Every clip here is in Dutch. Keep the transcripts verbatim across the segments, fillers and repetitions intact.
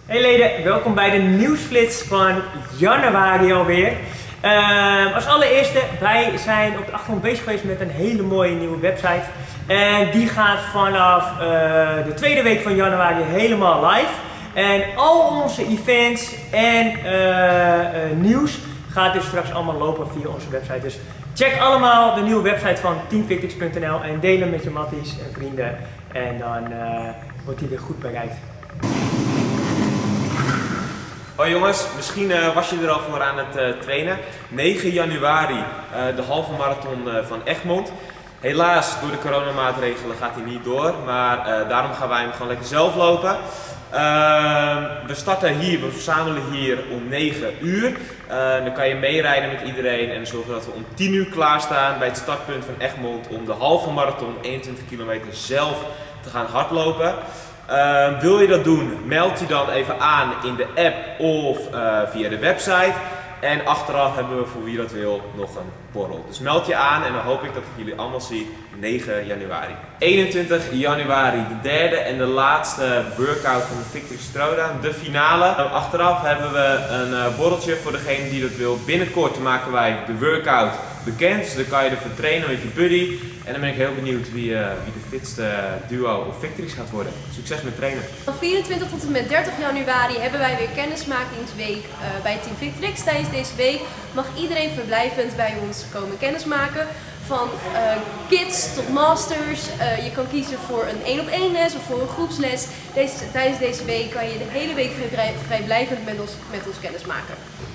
Hey leden, welkom bij de nieuwsflits van januari alweer. Uh, als allereerste, wij zijn op de achtergrond bezig geweest met een hele mooie nieuwe website. En die gaat vanaf uh, de tweede week van januari helemaal live. En al onze events en uh, uh, nieuws gaat dus straks allemaal lopen via onze website. Dus check allemaal de nieuwe website van teamvictrix punt n l en deel hem met je matties en vrienden. En dan uh, wordt die weer goed bereikt. Hoi jongens, misschien uh, was je er al voor aan het uh, trainen. negen januari uh, de halve marathon uh, van Egmond. Helaas, door de coronamaatregelen gaat hij niet door, maar uh, daarom gaan wij hem gewoon lekker zelf lopen. Uh, we starten hier, we verzamelen hier om negen uur. Uh, dan kan je meerijden met iedereen en zorgen dat we om tien uur klaarstaan bij het startpunt van Egmond om de halve marathon, eenentwintig kilometer, zelf te gaan hardlopen. Uh, wil je dat doen, meld je dan even aan in de app of uh, via de website. En achteraf hebben we voor wie dat wil nog een borrel. Dus meld je aan en dan hoop ik dat ik jullie allemaal zie negen januari. eenentwintig januari, de derde en de laatste workout van de Victrix Strooda, de finale. Achteraf hebben we een uh, borreltje voor degene die dat wil. Binnenkort maken wij de workout bekend, dus dan kan je ervoor trainen met je buddy. En dan ben ik heel benieuwd wie, uh, wie de fitste duo of Victrix gaat worden. Succes met trainen! Van vierentwintig tot en met dertig januari hebben wij weer kennismakingsweek uh, bij Team Victrix. Tijdens deze week mag iedereen verblijvend bij ons komen kennismaken. Van uh, kids tot masters. Uh, je kan kiezen voor een één op één les of voor een groepsles. Deze, tijdens deze week kan je de hele week vrij, vrijblijvend met ons, met ons kennismaken.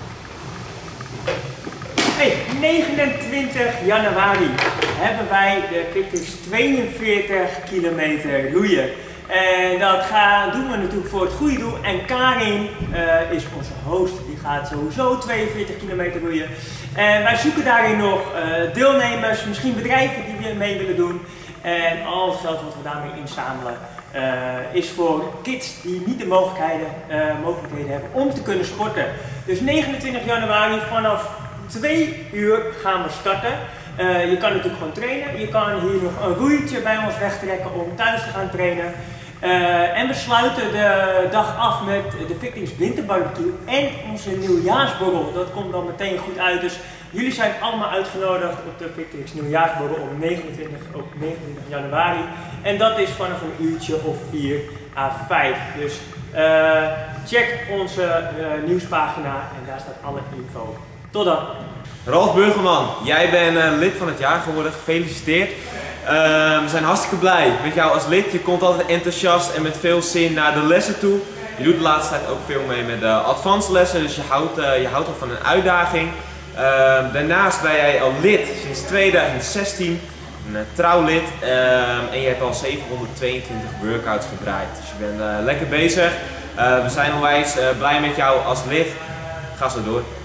Hey, negenentwintig januari hebben wij de Victrix tweeënveertig kilometer roeien. En dat gaan, doen we natuurlijk voor het goede doel. En Karin uh, is onze host, die gaat sowieso tweeënveertig kilometer roeien. En wij zoeken daarin nog uh, deelnemers, misschien bedrijven die weer mee willen doen. En al het geld wat we daarmee inzamelen uh, is voor kids die niet de mogelijkheden, uh, mogelijkheden hebben om te kunnen sporten. Dus negenentwintig januari vanaf twee uur gaan we starten. Uh, je kan natuurlijk gewoon trainen. Je kan hier nog een roeitje bij ons wegtrekken om thuis te gaan trainen. Uh, en we sluiten de dag af met de Victrix Winterbarbecue en onze nieuwjaarsborrel. Dat komt dan meteen goed uit. Dus jullie zijn allemaal uitgenodigd op de Victrix nieuwjaarsborrel om negenentwintig, op negenentwintig januari. En dat is vanaf een uurtje of vier à vijf. Dus uh, check onze uh, nieuwspagina en daar staat alle info. Tot dan! Ralf Burgerman, jij bent uh, lid van het jaar geworden, gefeliciteerd. Uh, we zijn hartstikke blij met jou als lid. Je komt altijd enthousiast en met veel zin naar de lessen toe. Je doet de laatste tijd ook veel mee met de advanced lessen, dus je houdt, uh, je houdt al van een uitdaging. Uh, daarnaast ben jij al lid sinds tweeduizend zestien, een uh, trouwlid uh, en je hebt al zevenhonderdtweeëntwintig workouts gedraaid. Dus je bent uh, lekker bezig. Uh, we zijn onwijs uh, blij met jou als lid. Ga zo door.